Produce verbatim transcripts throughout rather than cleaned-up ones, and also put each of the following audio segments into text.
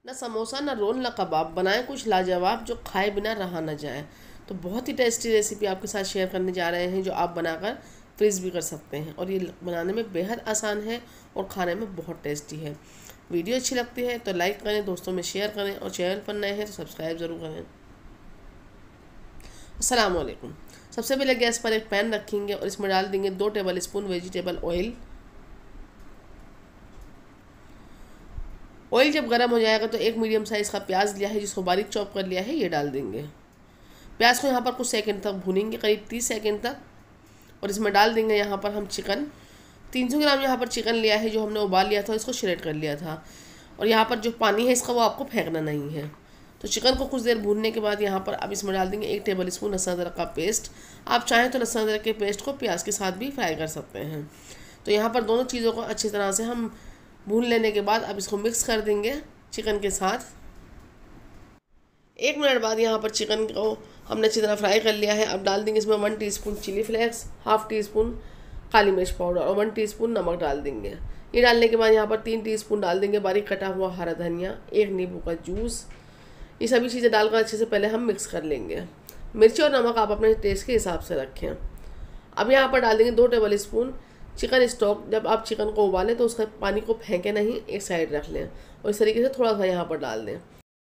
ना समोसा, ना रोल, ना कबाब, बनाएं कुछ लाजवाब जो खाए बिना रहा ना जाए। तो बहुत ही टेस्टी रेसिपी आपके साथ शेयर करने जा रहे हैं जो आप बनाकर फ्रीज़ भी कर सकते हैं, और ये बनाने में बेहद आसान है और खाने में बहुत टेस्टी है। वीडियो अच्छी लगती है तो लाइक करें, दोस्तों में शेयर करें, और चैनल पर नए हैं तो सब्सक्राइब ज़रूर करें। अस्सलाम वालेकुम। सबसे पहले गैस पर एक पैन रखेंगे और इसमें डाल देंगे दो tablespoon vegetable oil. Oil जब गर्म हो जाएगा तो एक मीडियम साइज़ का प्याज लिया है जिसको बारीक चॉप कर लिया है, ये डाल देंगे। प्याज को यहाँ पर कुछ सेकंड तक भूनेंगे, करीब तीस सेकंड तक, और इसमें डाल देंगे यहाँ पर हम चिकन। तीन सौ ग्राम यहाँ पर चिकन लिया है जो हमने उबाल लिया था, इसको श्रेड कर लिया था, और यहाँ पर जो पानी है इसका वो आपको फेंकना नहीं है। तो चिकन को कुछ देर भूनने के बाद यहाँ पर अब इसमें डाल देंगे एक टेबल स्पून लहसुन अदरक का पेस्ट। आप चाहें तो लहसुन अदरक के पेस्ट को प्याज के साथ भी फ्राई कर सकते हैं। तो यहाँ पर दोनों चीज़ों को अच्छी तरह से हम भून लेने के बाद अब इसको मिक्स कर देंगे चिकन के साथ। एक मिनट बाद यहाँ पर चिकन को हमने अच्छी तरह फ्राई कर लिया है। अब डाल देंगे इसमें one teaspoon chilli flakes, half teaspoon काली मिर्च पाउडर और वन टीस्पून नमक डाल देंगे। ये डालने के बाद यहाँ पर तीन टीस्पून डाल देंगे बारीक कटा हुआ हरा धनिया, एक नींबू का जूस। ये सभी चीज़ें डालकर अच्छे से पहले हम मिक्स कर लेंगे। मिर्ची और नमक आप अपने टेस्ट के हिसाब से रखें। अब यहाँ पर डाल देंगे दो टेबल स्पून चिकन स्टॉक। जब आप चिकन को उबालें तो उसका पानी को फेंके नहीं, एक साइड रख लें, और इस तरीके से थोड़ा सा यहाँ पर डाल दें।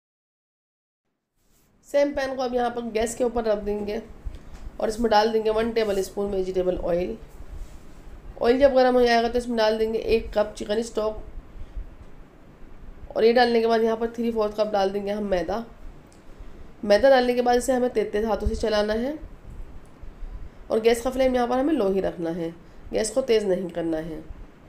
सेम पैन को अब यहाँ पर गैस के ऊपर रख देंगे और इसमें डाल देंगे one tablespoon vegetable oil. Oil जब गर्म हो जाएगा तो इसमें डाल देंगे एक कप चिकन स्टॉक, और ये डालने के बाद यहाँ पर थ्री फोर्थ कप डाल देंगे हम मैदा। मैदा डालने के बाद इसे हमें तेज तेज हाथों से चलाना है, और गैस का फ्लेम यहाँ पर हमें लो ही रखना है, गैस को तेज़ नहीं करना है।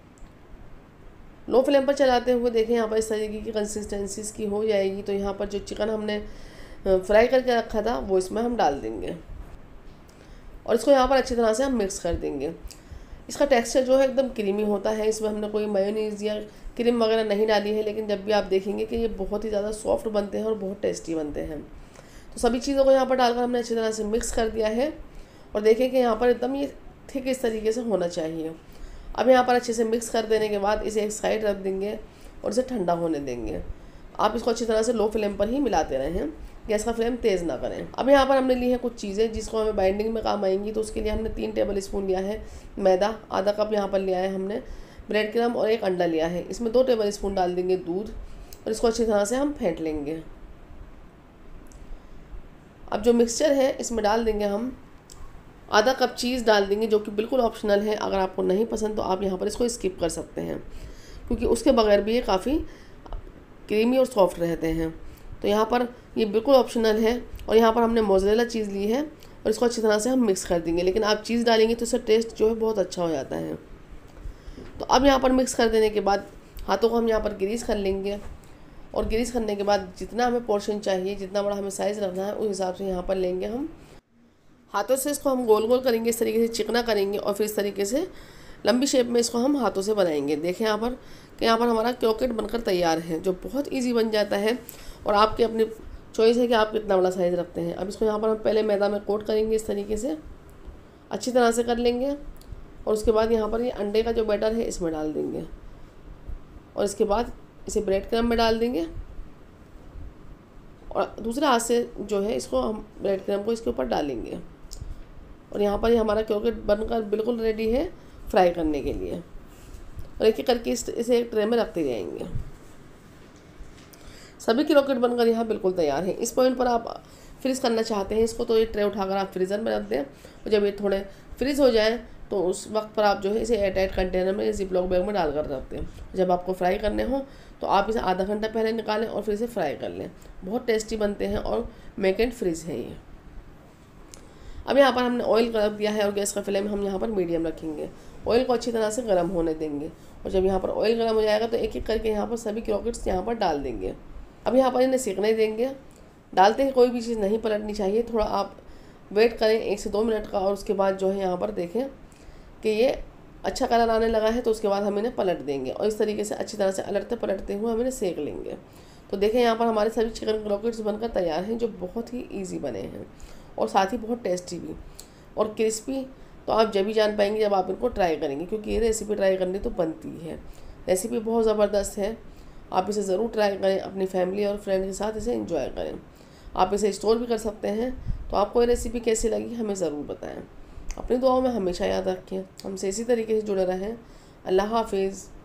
लो फ्लेम पर चलाते हुए देखें यहाँ पर इस तरीके की कंसिस्टेंसी की हो जाएगी तो यहाँ पर जो चिकन हमने फ्राई करके रखा था वो इसमें हम डाल देंगे, और इसको यहाँ पर अच्छी तरह से हम मिक्स कर देंगे। इसका टेक्सचर जो है एकदम क्रीमी होता है। इसमें हमने कोई मेयोनीज़ या क्रीम वगैरह नहीं डाली है, लेकिन जब भी आप देखेंगे कि ये बहुत ही ज़्यादा सॉफ्ट बनते हैं और बहुत टेस्टी बनते हैं। तो सभी चीज़ों को यहाँ पर डालकर हमने अच्छी तरह से मिक्स कर दिया है, और देखें कि यहाँ पर एकदम ये थिक इस तरीके से होना चाहिए। अब यहाँ पर अच्छे से मिक्स कर देने के बाद इसे एक साइड रख देंगे और इसे ठंडा होने देंगे। आप इसको अच्छी तरह से लो फ्लेम पर ही मिलाते रहें, गैस का फ्लेम तेज़ ना करें। अब यहाँ पर हमने ली है कुछ चीज़ें जिसको हमें बाइंडिंग में काम आएंगी। तो उसके लिए हमने तीन टेबल स्पून लिया है मैदा, आधा कप यहाँ पर लिया है हमने ब्रेड क्रम्ब, और एक अंडा लिया है। इसमें दो टेबल स्पून डाल देंगे दूध, और इसको अच्छी तरह से हम फेंट लेंगे। अब जो मिक्सचर है इसमें डाल देंगे हम आधा कप चीज़ डाल देंगे, जो कि बिल्कुल ऑप्शनल है। अगर आपको नहीं पसंद तो आप यहाँ पर इसको स्किप कर सकते हैं, क्योंकि उसके बगैर भी ये काफ़ी क्रीमी और सॉफ्ट रहते हैं। तो यहाँ पर ये बिल्कुल ऑप्शनल है। और यहाँ पर हमने मोज़रेला चीज़ ली है, और इसको अच्छी तरह से हम मिक्स कर देंगे, लेकिन आप चीज़ डालेंगे तो इसका टेस्ट जो है बहुत अच्छा हो जाता है। तो अब यहाँ पर मिक्स कर देने के बाद हाथों को हम यहाँ पर ग्रीस कर लेंगे, और ग्रीस करने के बाद जितना हमें पोर्शन चाहिए, जितना बड़ा हमें साइज़ रखना है, उस हिसाब से यहाँ पर लेंगे हम। हाथों से इसको हम गोल गोल करेंगे, इस तरीके से चिकना करेंगे, और फिर इस तरीके से लंबी शेप में इसको हम हाथों से बनाएंगे। देखें यहाँ पर कि यहाँ पर हमारा क्रॉकेट बनकर तैयार है, जो बहुत इजी बन जाता है, और आपकी अपनी चॉइस है कि आप कितना बड़ा साइज़ रखते हैं। अब इसको यहाँ पर हम पहले मैदा में कोट करेंगे, इस तरीके से अच्छी तरह से कर लेंगे, और उसके बाद यहाँ पर ये अंडे का जो बैटर है इसमें डाल देंगे, और इसके बाद इसे ब्रेड क्रम्ब में डाल देंगे, और दूसरे हाथ से जो है इसको हम ब्रेड क्रम्ब को इसके ऊपर डालेंगे। और यहाँ पर ही हमारा क्रॉकेट बनकर बिल्कुल रेडी है फ्राई करने के लिए, और एक एक करके इस इसे एक ट्रे में रखते जाएंगे। सभी क्रॉकेट बनकर यहाँ बिल्कुल तैयार है। इस पॉइंट पर आप फ्रीज़ करना चाहते हैं इसको, तो ये ट्रे उठाकर आप फ्रीज़र में रख दें, और जब ये थोड़े फ्रीज़ हो जाएं तो उस वक्त पर आप जो है इसे एयरटाइट कंटेनर में, जिप लॉक बैग में डालकर रख दें। जब आपको फ्राई करने हो तो आप इसे आधा घंटा पहले निकालें और फिर इसे फ्राई कर लें। बहुत टेस्टी बनते हैं और मेक एंड फ्रीज़ है ये। अब यहाँ पर हमने ऑयल रख दिया है, और गैस का फ्लेम हम यहाँ पर मीडियम रखेंगे। ऑयल को अच्छी तरह से गर्म होने देंगे, और जब यहाँ पर ऑयल गर्म हो जाएगा तो एक एक करके यहाँ पर सभी क्रॉकेट्स यहाँ पर डाल देंगे। अब यहाँ पर इन्हें सेकने देंगे। डालते ही कोई भी चीज़ नहीं पलटनी चाहिए, थोड़ा आप वेट करें एक से दो मिनट का, और उसके बाद जो है यहाँ पर देखें कि ये अच्छा कलर आने लगा है, तो उसके बाद हम इन्हें पलट देंगे, और इस तरीके से अच्छी तरह से अलटते पलटते हुए हम इन्हें सेक लेंगे। तो देखें यहाँ पर हमारे सभी चिकन क्रॉकेट्स बनकर तैयार हैं, जो बहुत ही ईजी बने हैं और साथ ही बहुत टेस्टी भी और क्रिस्पी। तो आप जब भी जान पाएंगे जब आप इनको ट्राई करेंगे, क्योंकि ये रेसिपी ट्राई करनी तो बनती है। रेसिपी बहुत ज़बरदस्त है, आप इसे ज़रूर ट्राई करें, अपनी फैमिली और फ्रेंड के साथ इसे एंजॉय करें। आप इसे स्टोर भी कर सकते हैं। तो आपको ये रेसिपी कैसी लगी हमें ज़रूर बताएं। अपनी दुआओं में हमेशा याद रखें। हमसे इसी तरीके से जुड़े रहें। अल्लाह हाफिज़।